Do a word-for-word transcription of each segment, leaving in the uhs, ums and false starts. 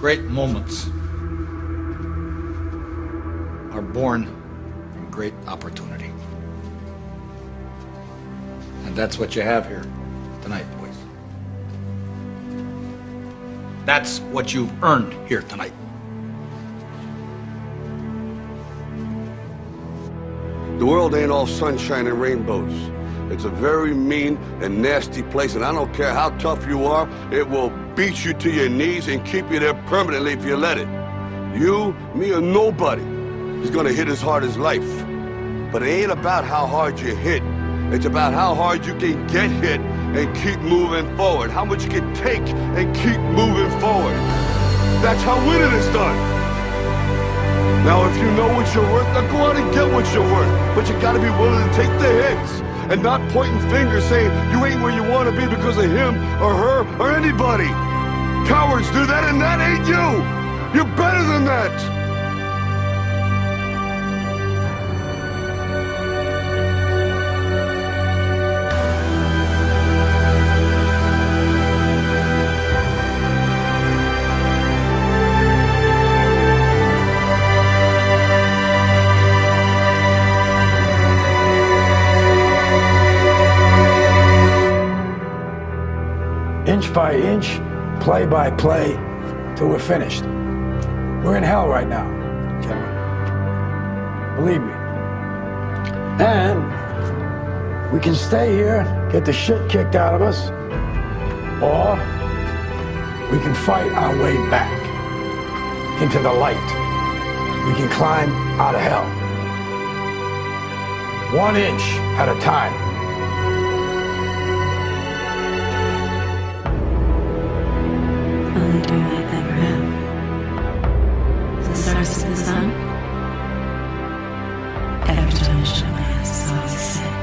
Great moments are born from great opportunity. And that's what you have here tonight, boys. That's what you've earned here tonight. The world ain't all sunshine and rainbows. It's a very mean and nasty place, and I don't care how tough you are, it will beat you to your knees and keep you there permanently if you let it. You, me, or nobody is gonna hit as hard as life. But it ain't about how hard you hit. It's about how hard you can get hit and keep moving forward. How much you can take and keep moving forward. That's how winning is done. Now, if you know what you're worth, now go out and get what you're worth. But you gotta be willing to take the hits and not pointing fingers saying you ain't where you want to be because of him or her or anybody. Cowards do that, and that ain't you. You're better than that. Inch by inch, play by play, till we're finished. We're in hell right now, gentlemen. Believe me. And we can stay here, get the shit kicked out of us, or we can fight our way back into the light. We can climb out of hell. One inch at a time. Only dream I've ever had. The stars of the sun. Every time I shut my eyes, it's always the same.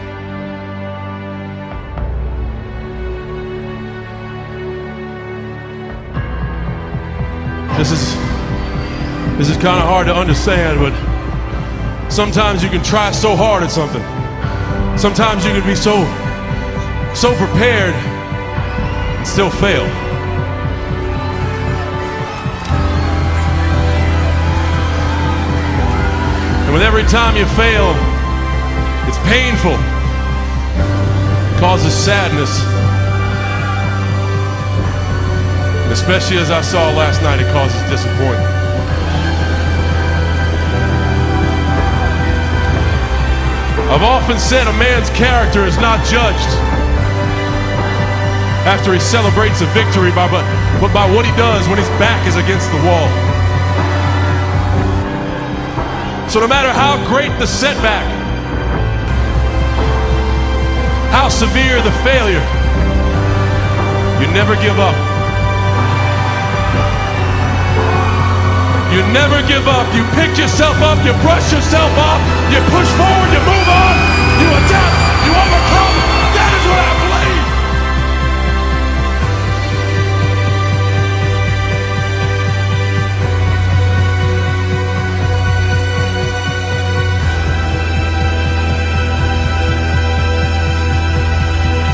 This is this is kind of hard to understand, but sometimes you can try so hard at something. Sometimes you can be so so prepared and still fail. And with every time you fail, it's painful. It causes sadness. And especially as I saw last night, it causes disappointment. I've often said a man's character is not judged after he celebrates a victory, by, but, but by what he does when his back is against the wall. So no matter how great the setback, how severe the failure, you never give up. You never give up. You pick yourself up, you brush yourself off, you push forward, you move on, you adapt, you overcome. That is what I believe.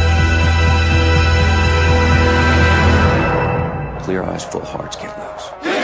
Clear eyes, full hearts, get loose.